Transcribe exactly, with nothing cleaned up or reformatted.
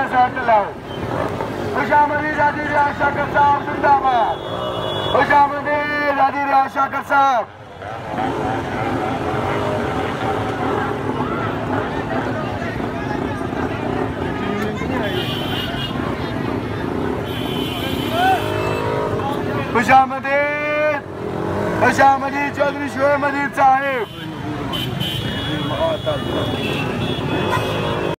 के साथ चलाओ। खुशामदी दादी रियाज शाकर साहब जिंदाबाद। खुशामदी दादी रियाज शाकर साहब। खुशामदी खुशामदी चौधरी शोएब मजीद साहिब।